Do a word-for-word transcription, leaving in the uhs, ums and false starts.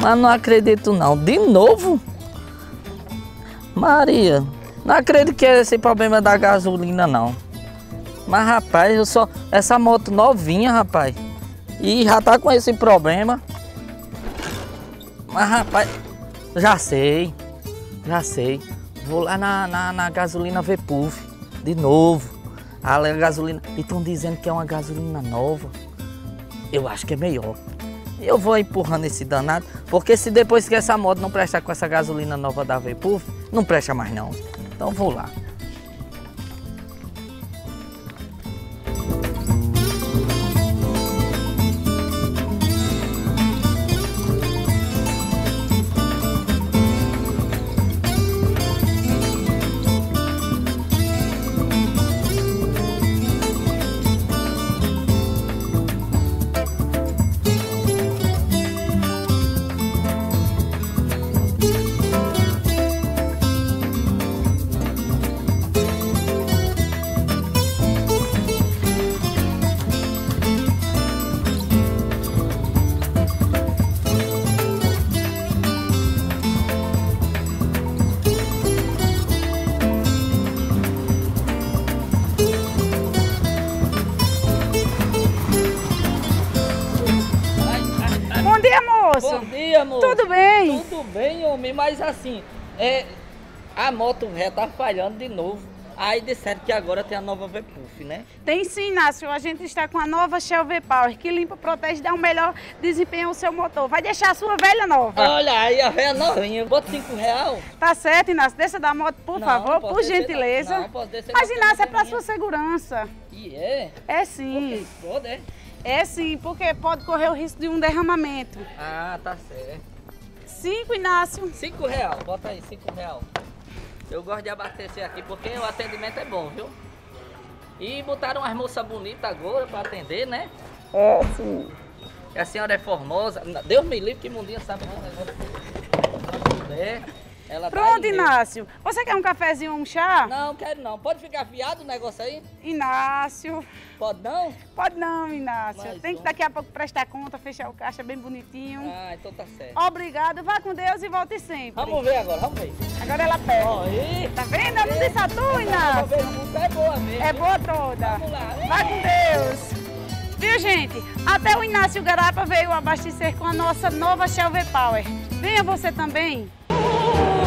Mas não acredito não. De novo? Maria, não acredito que é esse problema da gasolina não. Mas rapaz, eu só... Essa moto novinha, rapaz. E já tá com esse problema. Mas rapaz, já sei. Já sei. Vou lá na, na, na gasolina V-Puff. De novo. A gasolina... E estão dizendo que é uma gasolina nova. Eu acho que é melhor. Eu vou empurrando esse danado. Porque se depois que essa moto não prestar com essa gasolina nova da V-Puff, não presta mais não. Então vou lá. Bom dia, moço. Tudo bem? Tudo bem, homem, mas assim, é, a moto já tá falhando de novo. Aí disseram que agora tem a nova V-Puff, né? Tem sim, Inácio. A gente está com a nova Shell V-Power, que limpa, protege e dá um melhor desempenho ao seu motor. Vai deixar a sua velha nova. Olha aí, a velha novinha. Bota cinco reais. Tá certo, Inácio. Desça da moto, por Não, favor, posso por descer, gentileza. não, posso descer, Mas, não, Inácio, é tem para minha. sua segurança. E é? É sim. Porque pode, é? É sim, porque pode correr o risco de um derramamento. Ah, tá certo. Cinco, Inácio. Cinco reais, bota aí, cinco reais. Eu gosto de abastecer aqui porque o atendimento é bom, viu? E botaram umas moças bonitas agora para atender, né? É sim. A senhora é formosa. Deus me livre que mundinha sabe não negócio. É, ela tá Pronto, aí mesmo. Inácio. Você quer um cafezinho ou um chá? Não, quero não. Pode ficar fiado o negócio aí? Inácio. Pode não? Pode não, Inácio. Mas Tem que não. daqui a pouco prestar conta, fechar o caixa bem bonitinho. Ah, então tá certo. Obrigado, vá com Deus e volte sempre. Vamos ver agora, vamos ver. Agora ela pega. Ó, aí. Tá vendo? Eu não disse a tu, Essa Inácio. pergunta é boa mesmo. É boa toda. Vamos lá. Vá com Deus. Viu, gente? Até o Inácio Garapa veio abastecer com a nossa nova Shell V-Power. Venha você também.